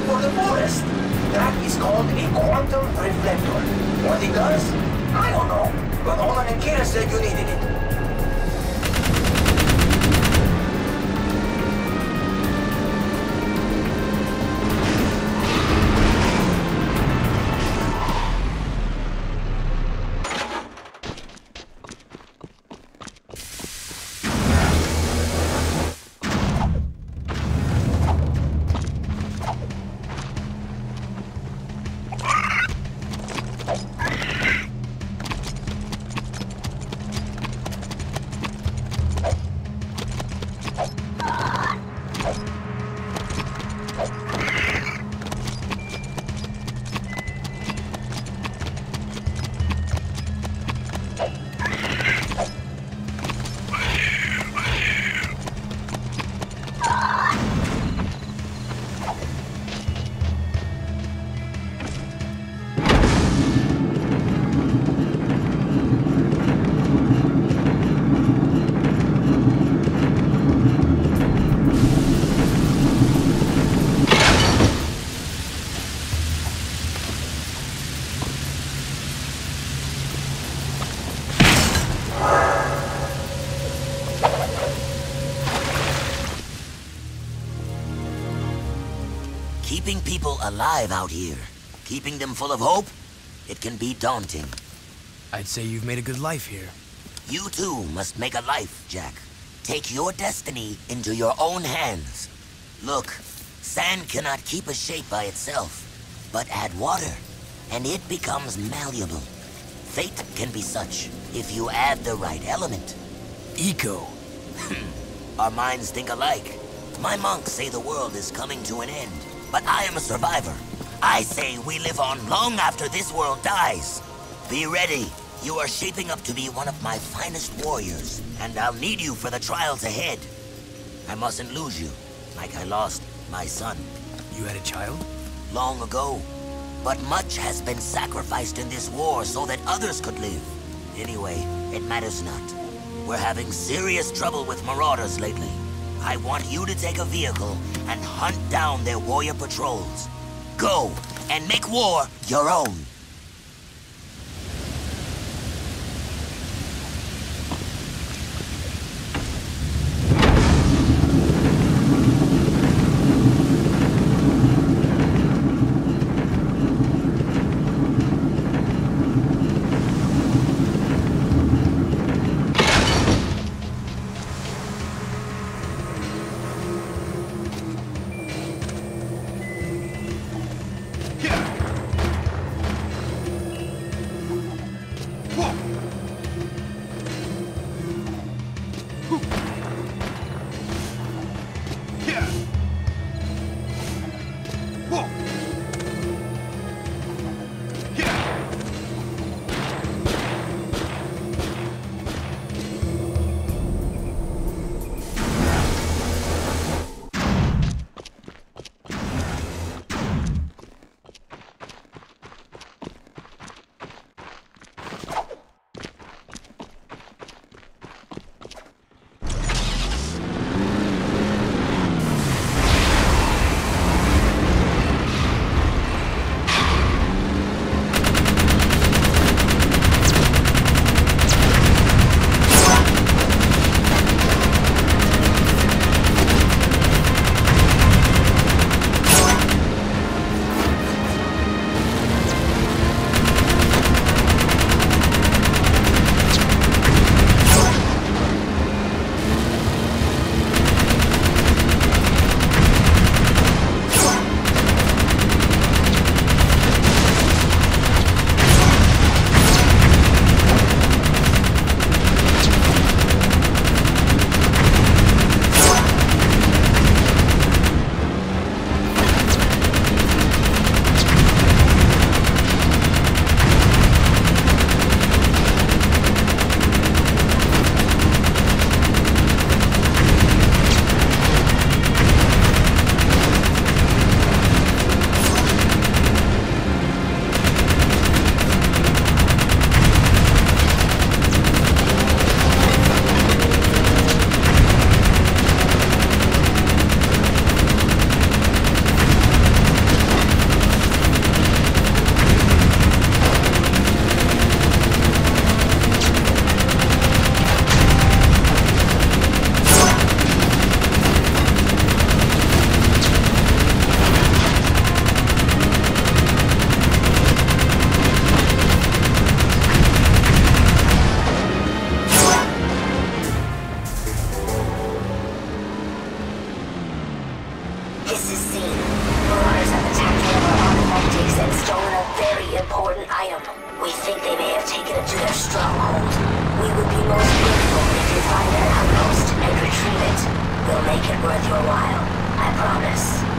for the forest. That is called a quantum reflector. What it does? I don't know. But Oman and Kira said you needed it. Keeping people alive out here, keeping them full of hope, it can be daunting. I'd say you've made a good life here. You too must make a life, Jack. Take your destiny into your own hands. Look, sand cannot keep a shape by itself, but add water, and it becomes malleable. Fate can be such if you add the right element. Eco. Our minds think alike. My monks say the world is coming to an end, but I am a survivor. I say we live on long after this world dies. Be ready. You are shaping up to be one of my finest warriors, and I'll need you for the trials ahead. I mustn't lose you, like I lost my son. You had a child? Long ago. But much has been sacrificed in this war so that others could live. Anyway, it matters not. We're having serious trouble with marauders lately. I want you to take a vehicle and hunt down their warrior patrols. Go, and make war your own. stronghold. We would be most grateful if you find that outpost and retrieve it. We'll make it worth your while. I promise.